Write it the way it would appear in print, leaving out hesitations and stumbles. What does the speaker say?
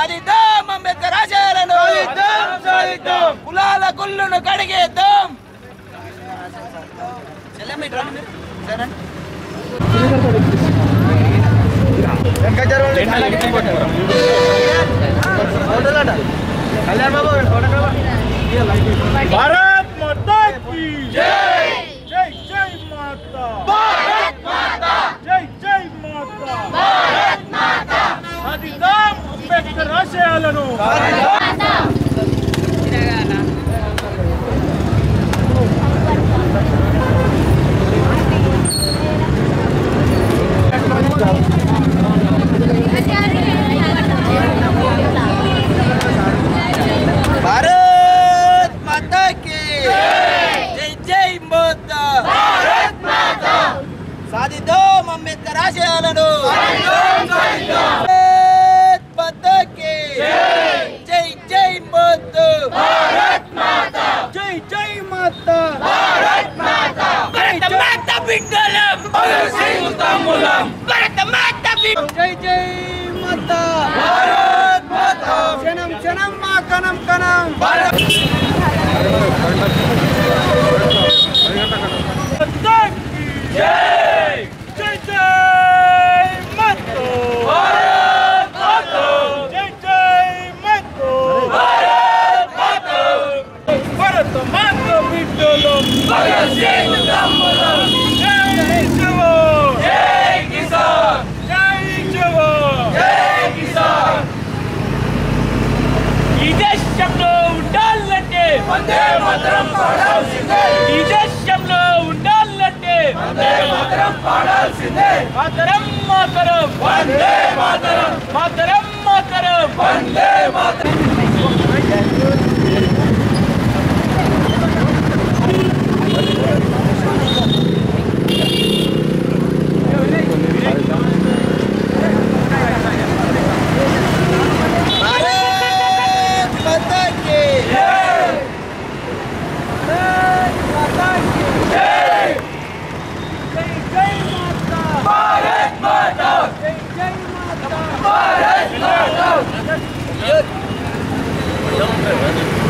సాధిద్దాం అంబేద్కర్ ఆశయాలను కులాల గుళ్ళను కడిగేద్దాం. भारत माता की जय जय जय माता भारत माता जय जय माता भारत माता సాధిద్దాం అంబేద్కర్ ఆశయాలను భారత్ మాతా కి జై జై మాతా భారత్ మాతా సాధిద్దాం అంబేద్కర్ ఆశయాలను భారత్ మాతా కి జై జై మాతా భారత్ మాతా జై జై మాతా భారత్ మాతా భారత మాతా బిడ్డలం భగత్ సింగ్ తమ్ములం భారత మాతా జై జై మాతా భారత్ మాతా క్షణం క్షణం మా కణం కణం భారత్ जय जय जय माता भारत माता जय जय माता भारत माता भारत माता बिड्डలం భగత్ సింగ్ తమ్ములం జై జవాన్ జై కిసాన్ జై జవాన్ జై కిసాన్ ఈ దేశంలో ఉండాలంటే వందే మాతరం పాడాల్సిందే ఈ దేశంలో ఉండాలంటే వందే మాతరం పాడాల్సిందే మాతరం మాతరం వందే మాతరం మాతరం మాతరం వందే మాతరం भारत